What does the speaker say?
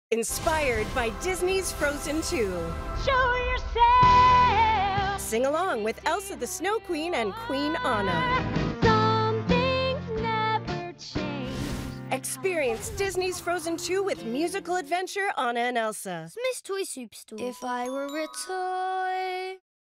Inspired by Disney's Frozen 2. Show yourself. Sing along with Elsa the Snow Queen and Queen Anna. Some things never change. Experience Disney's Frozen 2 with musical adventure Anna and Elsa. Smyths Toy Superstore. If I were a toy.